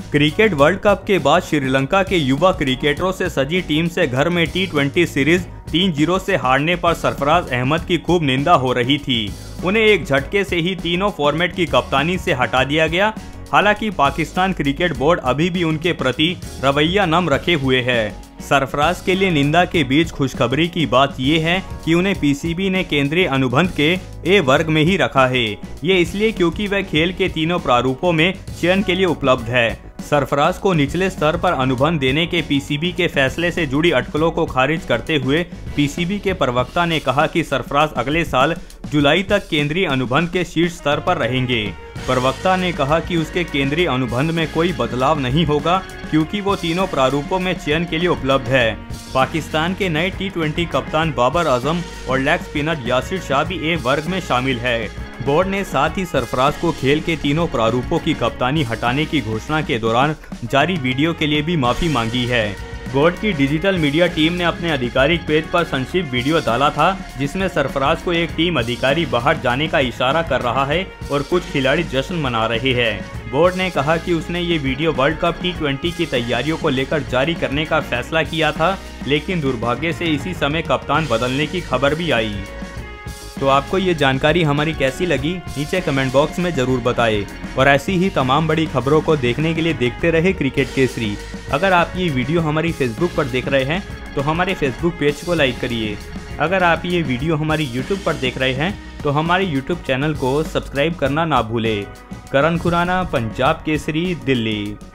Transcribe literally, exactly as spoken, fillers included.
Cricket world cup के बाद श्रीलंका के युवा क्रिकेटरों से सजी टीम से घर में टी ट्वेंटी सीरीज तीन जीरो से हारने पर सरफराज अहमद की खूब निंदा हो रही थी। उन्हें एक झटके से ही तीनों फॉर्मेट की कप्तानी से हटा दिया गया। हालांकि पाकिस्तान क्रिकेट बोर्ड अभी भी उनके प्रति रवैया नम रखे हुए है। सरफराज के लिए निंदा के बीच खुशखबरी की बात यह है कि उन्हें पीसीबी ने केंद्रीय अनुबंध के ए वर्ग में ही रखा है। ये इसलिए क्योंकि वह खेल के तीनों प्रारूपों में चयन के लिए उपलब्ध है। सरफराज को निचले स्तर पर अनुबंध देने के पीसीबी के फैसले से जुड़ी अटकलों को खारिज करते हुए पीसीबी के प्रवक्ता ने कहा कि सरफराज अगले साल जुलाई तक केंद्रीय अनुबंध के शीर्ष स्तर पर रहेंगे। प्रवक्ता ने कहा कि उसके केंद्रीय अनुबंध में कोई बदलाव नहीं होगा क्योंकि वो तीनों प्रारूपों में चयन के लिए उपलब्ध है। पाकिस्तान के नए टी ट्वेंटी कप्तान बाबर आजम और लेग स्पिनर यासिर शाह भी ए वर्ग में शामिल है। बोर्ड ने साथ ही सरफराज को खेल के तीनों प्रारूपों की कप्तानी हटाने की घोषणा के दौरान जारी वीडियो के लिए भी माफी मांगी है। बोर्ड की डिजिटल मीडिया टीम ने अपने आधिकारिक पेज पर संक्षिप्त वीडियो डाला था जिसमें सरफराज को एक टीम अधिकारी बाहर जाने का इशारा कर रहा है और कुछ खिलाड़ी जश्न मना रहे हैं। बोर्ड ने कहा कि उसने ये video world cup T twenty की तैयारियों को लेकर जारी करने का फैसला किया था, लेकिन दुर्भाग्य से इसी समय कप्तान बदलने की खबर भी आई। तो आपको ये जानकारी हमारी कैसी लगी नीचे कमेंट बॉक्स में ज़रूर बताएं और ऐसी ही तमाम बड़ी खबरों को देखने के लिए देखते रहे क्रिकेट केसरी। अगर आप ये वीडियो हमारी फेसबुक पर देख रहे हैं तो हमारे फेसबुक पेज को लाइक करिए। अगर आप ये वीडियो हमारी यूट्यूब पर देख रहे हैं तो हमारे यूट्यूब चैनल को सब्सक्राइब करना ना भूलें। करण खुराना, पंजाब केसरी, दिल्ली।